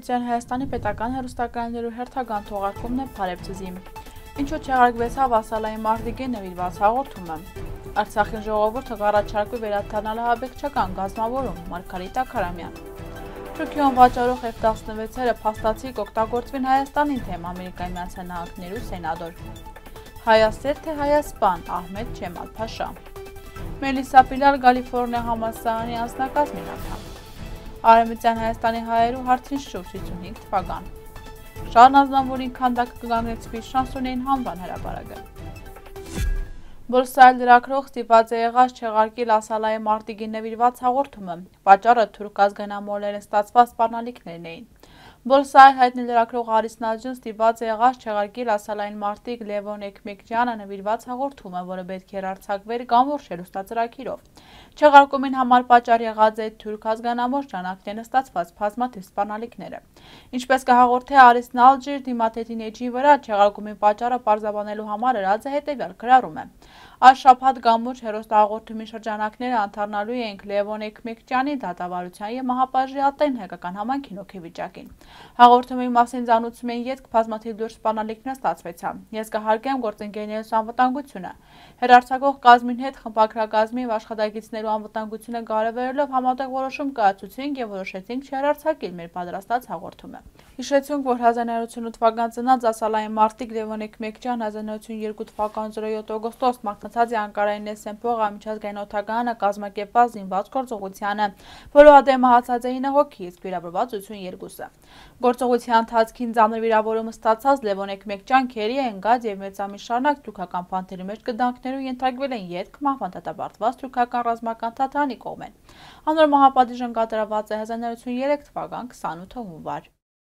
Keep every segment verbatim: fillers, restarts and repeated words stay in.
Արևմտյան Հայաստանի պետական հեռուստակայաններու հերթական թողարկումն է Փարեբցզիմ, ինչու չեղարկվեցավ ասալային մարտիկին նվիրված հաղորդումը։ Արցախի ժողովուրդը կառաջարկվի վերադառնալ ահաբեկչական գազམ-ավորում, Մարգարիտա Քարամյան։ Թուրքիոն վաճառող Էֆ տասնվեցերը փաստացի կօգտագործվին Հայաստանին թեմ Ամերիկայի Միացյալ Նահանգներու սենատոր։ Հայասեր թե Հայասպան Ահմեդ Չեմալ Փաշա։ Մելիսա Պիլար Կալիֆոռնիա համալսարանի անձնակազմին անդամ։ Արևմտյան Հայաստանի հայերու հարցին շուրջ հիսունհինգ թվական։ Շարն ազնավուրին քանդակը կգանգնեցվի շանսոնեին հանվան հրապարակը։ Բոլսայել լրագրող ստիպված է եղած չեղարկել ասալայի մարտիկին նվիրված հաղորդումը, պատճառը թուրք ազգանամոլերեն ստացված սպառնալիքներն էին։ Բոլսայել հայտնի լրագրող Արիս Նաջին ստիպված է եղած չեղարկել ասալային մարտիկ Լևոն Էքմեկջյանը նվիրված հաղորդումը, որը պետք է հեռարձակվեր կամուրջ հեռուստացրակիրով։ Չեղարկումին համար պատճառ եղած է թուրք ազգանամոլ ժանակներն ստացված բազմաթիվ սպառնալիքները։ Ինչպես կհաղորդի Արիս Նալջիր դիմաթեթին էջի վրա, չեղարկումի պատճառը պարզաբանելու համար ըրած է հետևյալ գրառում է։ Այս շաբաթ կամուրջ հեռուստահաղորդումի շրջանակները անդառնալու ենք Լևոն Էքմեկջյանի դատավարության եւ մահապարժի հայկական համայնքին հոգեվիճակին։ Հաղորդումի մասին ծանուցում են ետք բազմաթիվ լուրջ սպառնալիքներ ստացվեցան։ Ես կհարգեմ գործընկերներիս անվտանգությունը։ Հեռարձակող կազմին հետ խմբակրակազմի եւ աշխատակիցներու անվտանգությունը կարևորելով համատեղ որոշում կայացուցինք եւ որոշեցինք չհեռարձակել մեր պատրաստած հաղորդումը։ Հիշեցünk, որ հազար նոյ ութ ութ թվական ծնած ասալային մարտիկ Լևոն Էքմեկջյան հազար նոյ ութ երկու թվական զրո յոթ օգոստոս մահացած է Անկարայի Նեսենփողը միջազգային օդակայանը կազմակերպված զինված գործողությանը, որը ադեմ մահացած է ինը հոգի, իսկ վիրավորված ութսուն երկուսը։ Գործողության ընթացքին ծանր վիրավորում ստացած Լևոն Էքմեկջյան քերի է ընկած եւ մեծամիտ շարունակ թուրքական բանտերի մեջ կդանքներու ենթարկվել են ետք մահվան դատապարտված թուրքական ռազմական թաթարանի կողմեն։ Անոր մահապատիժն կատարված է հազար նոյ ութ երեք թվական քսանութ հունվար։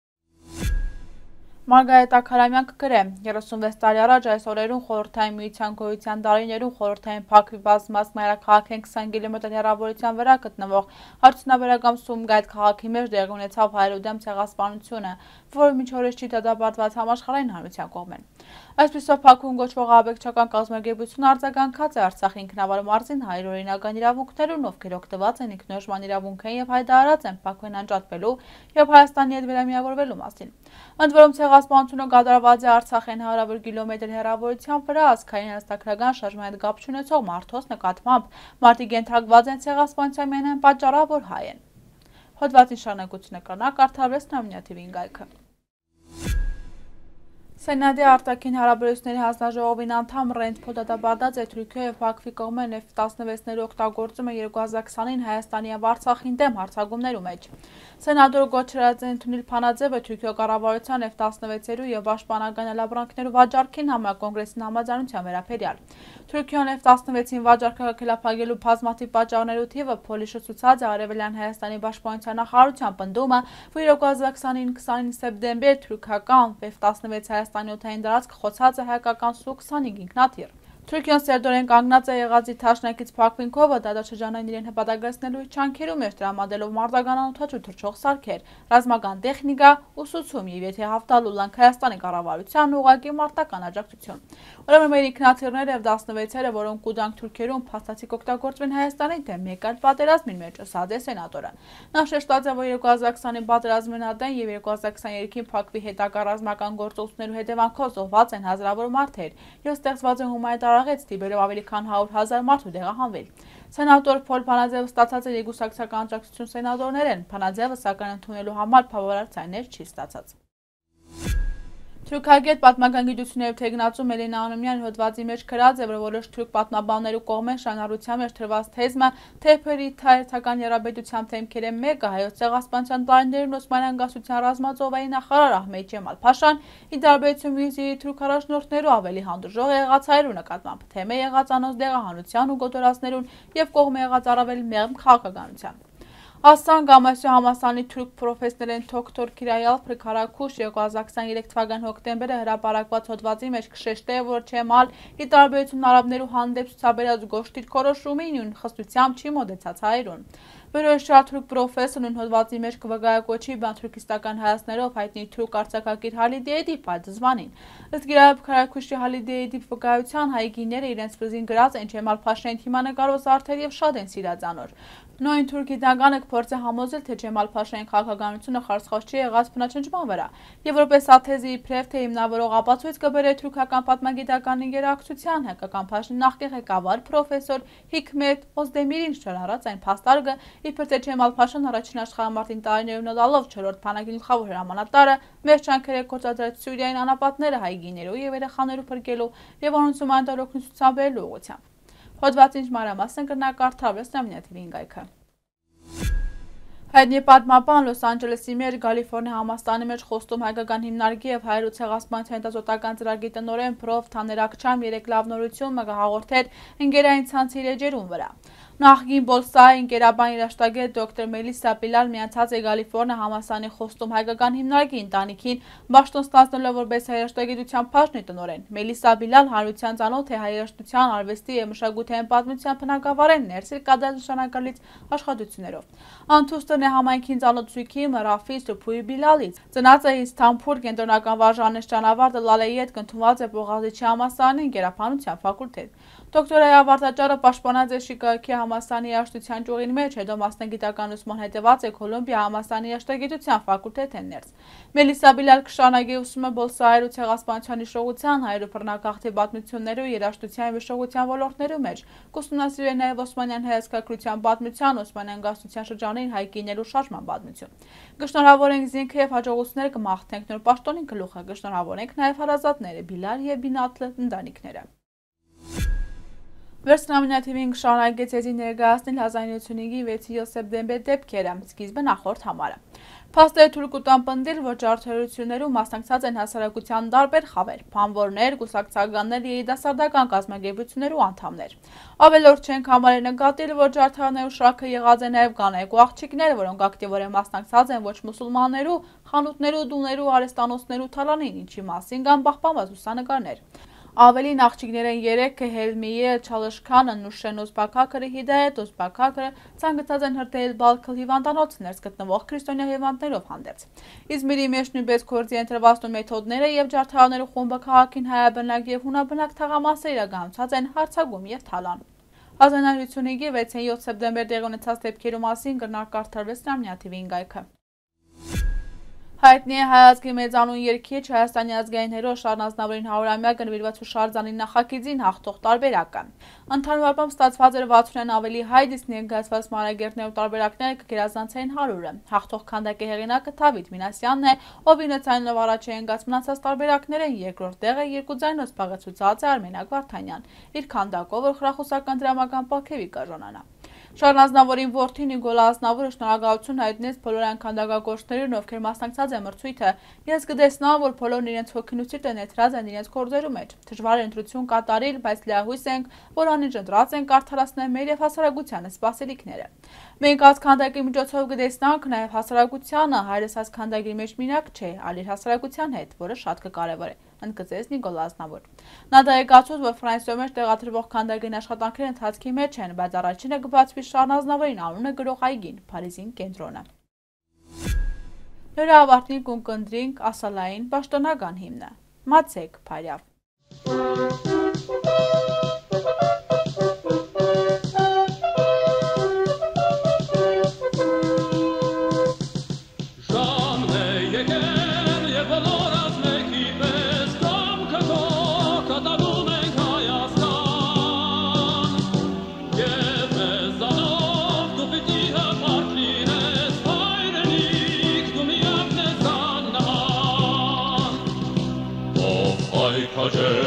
Մարգարիտա Քարամյան կգրե երեսունվեց տարի առաջ այս օրերուն խորհրդային միության գոյության տարիներուն խորհրդային Փակվի բազմած մայրաքաղաքեն քսան կիլոմետր հեռավորության վրա գտնվող արդյունաբերական Սումգայիթ քաղաքի մեջ դեղի ունեցավ հայերու դեմ ցեղասպանությունը, որը մինչ օրս չի դատապարտված համաշխարհային հանրության կողմեն։ Այսպիսով Փակուն գոչվող ահաբեկչական կազմակերպությունը արձագանքած է Արցախի ինքնավար մարզին հայեր օրինական իրավունքներուն, ովքեր օգտված են ինքնորոշման իրավունքեն եւ հայտարարած են Փակվեն անջատվելու եւ Հայաստանի հետ վերամիավորվելու մասին։ Ընդ որում ցեղասպանությունը կատարված է Արցախեն հարյուր կիլոմետր հեռավորության վրա ազգային հաստատագրական շարժման հետ կապ չունեցող մարդոց նկատմամբ մարդիկ ենթարկված են ցեղասպանության միայն այն պատճառով, որ հայ են։ Հոդվածի շարունակությունը կրնա կարդալվեց նոմինատիվին գայքը։ Սենատի արտաքին հարաբերությունների հանձնաժողովին անդամ Ռենդ Փոլ դատապարտած է Թուրքիայի եւ Փակվի կողմեն Էֆ տասնվեցների օգտագործումը երկու հազար քսանին Հայաստանի եւ Արցախին դեմ հարձակումներու մեջ։ Սենատորը գոչրած է ընդունել Փանաձևը Թուրքիո կառավարության Էֆ տասնվեցերու եւ պաշտպանական լաբրանքներու վաճառքին համակոնգրեսին համաձայնության վերաբերյալ։ Թուրքիան Էֆ տասնվեցին վաճառքը քելափակելու բազմաթիվ պատճառներու թիվը Փոլիշը ցուցած է Արևելյան Հայաստանի պաշտպանության նախարարության պնդումը, որ երկու հազար քսանին քսանինը սեպտեմբեր թուրքական Էֆ տասնվեց Հայաստանի օդային տարածք խոցած է հայկական Սու քսանհինգ ինքնաթիռ։ Թուրքիան սերտորեն կանգնած է եղածի թաշնակից Փակվինքովը դատաչաջանային իրեն հպատակեցնելու չանքերու մեջ տրամադրելով մարտական անօթաչու թռչող սարքեր, ռազմական տեխնիկա, ուսուցում եւ եթե հաղթալու լանք Հայաստանի կառավարությանն ուղղակի մարտական աջակցություն։ Ուրեմն մեր ինքնաթիռները եւ տասնվեցերը, որոնք կուտանք թուրքերուն փաստացի կօգտագործվեն Հայաստանի դեմ մեկ այլ պատերազմին մեջ, ասաց է սենատորը։ Նա շեշտած է, որ երկու հազար քսանին պատերազմին ադեն եւ երկու հազար քսաներեքին Փակվի հետագա ռազմական գործողություններու հետևանքով զոհված են հազարավոր մարդեր եւ ստեղծված է հումանիտար աղեց տիբերով ավելի քան հարյուր հազար մարդու դեղահանվել։ Սենատոր Փոլ Փանաձևը ստացած է երկուսակցական աջակցություն սենատորներեն, Փանաձևը սակայն ընդունելու համար բավարար ցայներ չի ստացած։ Թուրքագետ պատմական գիտություններով թեկնածու Մելինա Անումյան հոդվածի մեջ գրած է, որ որոշ թուրք պատմաբաններու կողմեն շանարության մեջ թրված թեզը թեփերի թայրթական երաբեդության թեմքերը մեկը հայոց ցեղասպանության տարիներն Օսմանյան գասության ռազմածովային նախարար Ահմեդ Ջեմալ Փաշան ի տարբերություն մյուս թուրք առաջնորդներու ավելի հանդուրժող եղած հայերու նկատմամբ թեմը եղած անոնց դեղահանության ու գոտորածներուն եւ կողմը եղած առավել մեղմ քաղաքականության։ Ասան Գամասյո համասանի թուրք պրոֆեսորեն դոկտոր Քիրայալ Պրկարակուշ երկու հազար քսաներեք թվական հոկտեմբերը հրապարակված հոդվածի մեջ կշեշտե, որ Չեմալ ի տարբերություն արաբներու հանդեպ ցուցաբերած գոշտիր քորոշումին ու խստությամբ չի մոդեցած հայերուն։ Վերոշշատ թուրք պրոֆեսորն հոդվածի մեջ կվկայակոչի բանթուրքիստական հայացներով հայտնի թուրք արձակագիր Հալիդե Էդիպ Այդզվանին։ Ըստ Գիրայալ Պրկարակուշի Հալիդե Էդիպ վկայության հայ գիները իրենց ֆրզին գրած են Չեմալ Փաշային թիմանկարոս արդեր եւ շատ են սիրած անոր։ Նույն թուրք գիտականը կփորձի համոզել, թե Ջեմալ Փաշայի քաղաքականությունը խարսխաս չի եղած բնաչնչման վրա, եւ որպես աթեզի իբրև թե հիմնավորող ապացույց կբերե թուրքական պատմագիտական ինտերակցիան հայկական Փաշնի նախկին ղեկավար պրոֆեսոր Հիկմետ Օզդեմիրին շարարած այն փաստարկը, իբր թե Ջեմալ Փաշան առաջին աշխարհամարտին տարիներում նալով չորրորդ բանակի գլխավոր հրամանատարը մեր ճանկերը կործադրեց Սյուրիային անապատները հայ գիներու եւ երեխաներու փրկելու եւ անոնցում այնտեղ օգնություն բերելու ուղղությամբ։ Հոդվածի մանրամասն կրնակարդավես նամնյաթիվին գայքը։ Հայտնի պատմաբան Լոս Անջելեսի մեր Կալիֆորնիա համաստանի մեջ խոստում հայկական հիմնարկի եւ հայերու ցեղասպանության հետազոտական ծրագրի տնօրեն պրոֆ Թաներ Ակչամ երեք լավ նորություն մը հաղորդեր ընկերային ցանցի էջերում վրա։ Նախկին Բոլսայի ընկերաբան երաշտագետ դոկտոր Մելիսա Պիլալ միացած է Կալիֆորնիա համալսարանի խոստում հայկական հիմնարկի ընտանիքին բաշխոն ստանձնելով որպես հայերաշտագիտության Փաշնի տնօրեն։ Մելիսա Պիլալ հարության ծանոթ է հայերաշտության, արվեստի եւ մշակութային պատմության բնագավառեն ներսել կատարած նշանակալից աշխատություններով։ Անթուստն է համայնքին ծանոթ ցույքի Մրաֆի Սուփուի Բիլալից։ Ծնած է Իստանբուլ կենտրոնական վարժանիշ ճանապարհը Լալեյետ կընդունված է Բողազիչի համալսարանի ընկերաբանության ֆակուլտետ։ Դոկտորայի ավարտաճառը պաշտպանած է Շիկագոյի համալսարանի երաժշտության ճյուղին մեջ, հետո մասնագիտական ուսման հետևած է Կոլումբիա համալսարանի երաժշտագիտության ֆակուլտետեն ներս։ Մելիսա Բիլալ կշարունակի ուսումը Բոլսայերու ցեղասպանության հիշողության, հայերու բռնակախտի պատմություններու, երաժշտության եւ հիշողության ոլորտներու մեջ։ Կուսումնասիրել է նաեւ Օսմանյան հայացքակրթության պատմության, Օսմանյան գաղթության շրջանին հայ կիներու շարժման պատմություն։ Կշնորհավորենք զինքը եւ հաջողությունները կմաղթենք նոր պաշտոնին գլուխը, կշնորհավորենք նաեւ հարազատները Բիլալ եւ Բինատլը ընտանիքները։ Վերջնամնյաթիվին կշարունակեց եզի ներկայացնել հազար իննսուն ությանասունինի վեցի սեպտեմբեր դեպքերը, սկիզբը նախորդ համարը։ Փաստերը թույլ կտան պնդել, որ ջարդարություններում մասնակցած են հասարակության տարբեր խավեր, բանվորներ, կուսակցականներ, երիտասարդական կազմակերպություններու անդամներ։ Ավելորդ չենք համարել նկատել, որ ջարդարներու շարքը եղած է նաև կանայք ու աղջիկներ, որոնք ակտիվորեն մասնակցած են ոչ մուսուլմաններու, խանութներու, դուներու, արհեստանոցներու թալանին, ինչի մասին կան պահպանված լուսանկարներ։ Ավելին աղջիկներ են երեքը Հելմիե Չալշքանը, Նուշեն Օզբաքակրը, Հիդայետ Օզբաքակրը ցանկացած են հրդեհել Բալքլ հիվանդանոցը ներս գտնվող քրիստոնյա հիվանդներով հանդերձ։ Իզմիրի մեջ նույնպես գործի են տրված մեթոդները եւ ջարդարաներու խումբը քաղաքին հայաբնակ եւ հունաբնակ թաղամասեր իրականացած են հարձակում եւ թալան։ հազար իննսուն ությանասունինի վեցին յոթ սեպտեմբեր տեղի ունեցած դեպքերու մասին կրնակարդարվեց նամնյաթիվին գայքը։ Հայտնի է հայազգի մեծանուն երգիչ Հայաստանի ազգային հերոս Շարլ Ազնավուրին հարյուրամյակը նվիրված հուշարձանի նախագիծին հաղթող տարբերակը։ Ընդհանուր առմամբ ստացված էր վաթսունն ավելի հայ, իսկ ներկայացված մանրագետներու տարբերակները կգերազանցեին հարյուրը։ Հաղթող քանդակի հեղինակը Դավիթ Մինասյանն է, ով իննսունինով առաջ է ընկած մնացած տարբերակները, երկրորդ տեղը երկու ձայնով զբաղեցուցած է Արմենակ Վարդանյան, իր քանդակով, որ խրախուսական դրամական պարգևի կժանանա։ Շարլ Ազնավուրին որդին Նիկոլա Ազնավուրը շնորհակալություն հայտնեց բոլոր այն քանդակագործներին, ովքեր մասնակցած են մրցույթը։ Ես կտեսնամ, որ բոլորն իրենց հոգինոցիրտը ներդրած են իրենց գործերու մեջ։ Դժվար է ընտրություն կատարել, բայց լիահույս ենք, որ անիջ ընտրած ենք արդարացնել մեր եւ հասարակությանը սպասելիքները։ Մենք այս քանդակի միջոցով կտեսնանք նաեւ հասարակությանը, հայրս այս քանդակի մեջ մինակ չէ, այլ իր հասարակության հետ, որը շատ կկարևորի, ընդգծեց Նիկոլա Ազնավուրը։ Նա դայեկացուց, որ Ֆրանսիայի մեջ տեղադրվող քանդակին աշխատանքները ընթացքի մեջ են, բայց առաջինը կբացվի Շարլ Ազնավուրին անունը գրող այգին, Փարիզին կենտրոնը։ Նրա ավարտին կընկնդրինք ասալային պաշտոնական հիմնը։ Մացեք Փարյավ։ Roger.